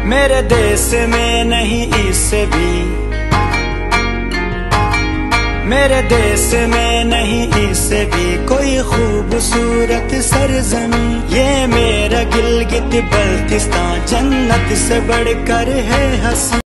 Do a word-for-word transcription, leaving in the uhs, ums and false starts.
मेरे देश में नहीं इससे भी, मेरे देश में नहीं इससे भी कोई खूबसूरत सरजमी। ये मेरा गिलगित बल्तिस्तान जन्नत से बढ़कर है हंसी।